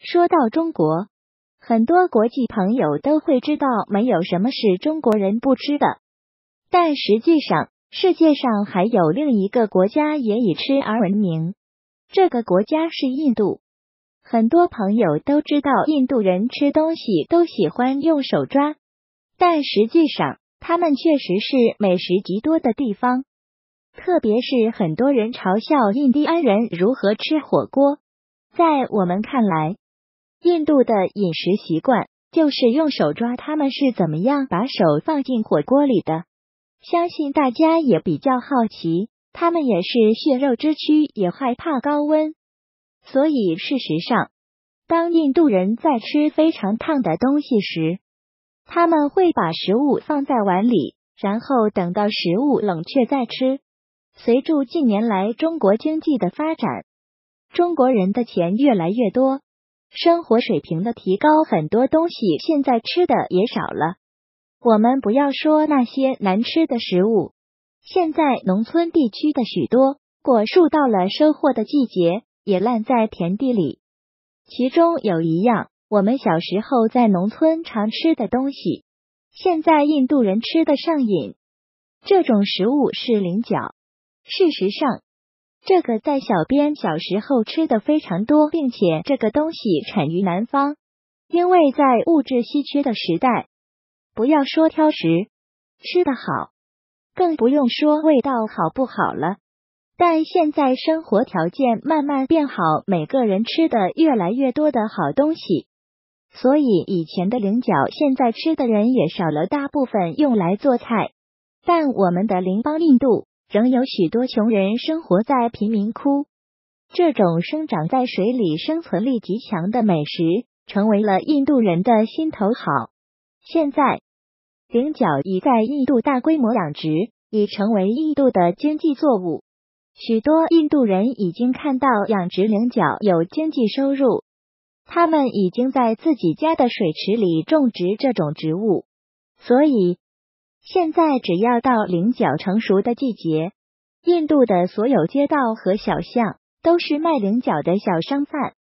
说到中国，很多国际朋友都会知道没有什么是中国人不吃的，但实际上世界上还有另一个国家也以吃而闻名，这个国家是印度。很多朋友都知道印度人吃东西都喜欢用手抓，但实际上他们确实是美食极多的地方。特别是很多人嘲笑印第安人如何吃火锅，在我们看来，印度的饮食习惯就是用手抓他们是怎么样把手放进火锅里的。相信大家也比较好奇，他们也是血肉之躯，也害怕高温。所以事实上，当印度人在吃非常烫的东西时，他们会把食物放在碗里，然后等到食物冷却再吃。随着近年来中国经济的发展，中国人的钱越来越多，生活水平的提高，很多东西现在吃的也少了。我们不要说那些难吃的食物，现在农村地区的许多果树到了收获的季节，也烂在田地里。其中有一样我们小时候在农村常吃的东西，现在印度人吃的上瘾。这种食物是菱角。事实上，这个在小编小时候吃的非常多，并且这个东西产于南方，因为在物质稀缺的时代，不要说挑食，吃得好，更不用说味道好不好了。但现在生活条件慢慢变好，每个人吃的越来越多的好东西，所以以前的菱角现在吃的人也少了，大部分用来做菜。但我们的邻邦印度仍有许多穷人生活在贫民窟，这种生长在水里、生存力极强的美食成为了印度人的心头好。现在，菱角已在印度大规模养殖，已成为印度的经济作物。许多印度人已经看到养殖菱角有经济收入，他们已经在自己家的水池里种植这种植物，所以现在只要到菱角成熟的季节，印度的所有街道和小巷都是卖菱角的小商贩。